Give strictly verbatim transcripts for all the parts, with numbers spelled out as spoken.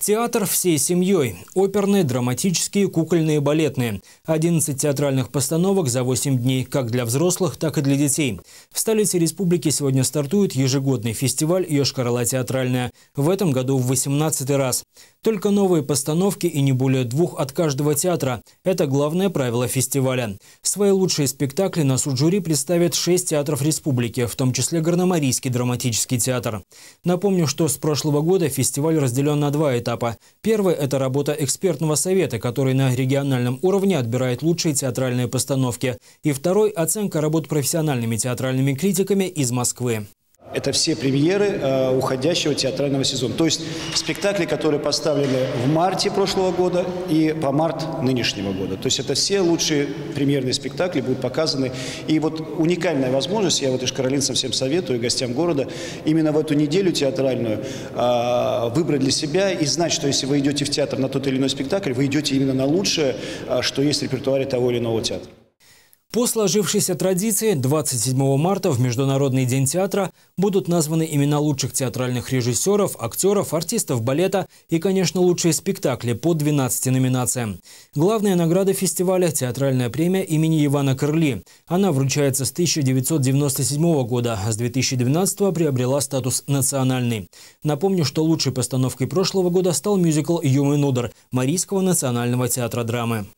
Театр всей семьей. Оперные, драматические, кукольные, балетные. одиннадцать театральных постановок за восемь дней, как для взрослых, так и для детей. В столице республики сегодня стартует ежегодный фестиваль «Йошкар-Ола театральная». В этом году в восемнадцатый раз. Только новые постановки и не более двух от каждого театра. Это главное правило фестиваля. Свои лучшие спектакли на суд жюри представят шесть театров республики, в том числе Горномарийский драматический театр. Напомню, что с прошлого года фестиваль разделен на два этапа. Первый – это работа экспертного совета, который на региональном уровне отбирает лучшие театральные постановки. И второй – оценка работ профессиональными театральными критиками из Москвы. Это все премьеры э, уходящего театрального сезона. То есть спектакли, которые поставлены в марте прошлого года и по март нынешнего года. То есть это все лучшие премьерные спектакли будут показаны. И вот уникальная возможность, я вот йошкар-олинцам всем советую, гостям города, именно в эту неделю театральную э, выбрать для себя и знать, что если вы идете в театр на тот или иной спектакль, вы идете именно на лучшее, э, что есть в репертуаре того или иного театра. По сложившейся традиции, двадцать седьмого марта в Международный день театра будут названы имена лучших театральных режиссеров, актеров, артистов балета и, конечно, лучшие спектакли по двенадцати номинациям. Главная награда фестиваля – театральная премия имени Ивана Крли. Она вручается с тысяча девятьсот девяносто седьмого года, а с две тысячи двенадцатого приобрела статус национальный. Напомню, что лучшей постановкой прошлого года стал мюзикл «Юмы Нудр» Марийского национального театра драмы.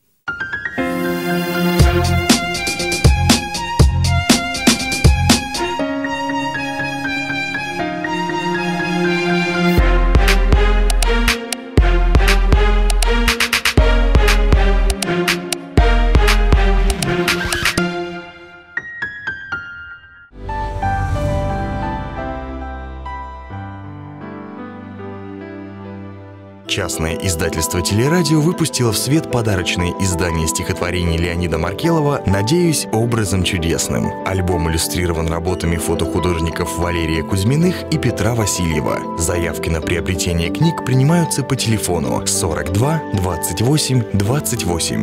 Частное издательство «Телерадио» выпустило в свет подарочное издание стихотворений Леонида Маркелова «Надеюсь, образом чудесным». Альбом иллюстрирован работами фотохудожников Валерия Кузьминых и Петра Васильева. Заявки на приобретение книг принимаются по телефону сорок два двадцать восемь двадцать восемь.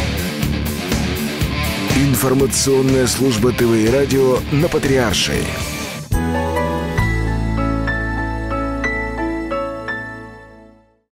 Информационная служба ТВ и радио на Патриаршей.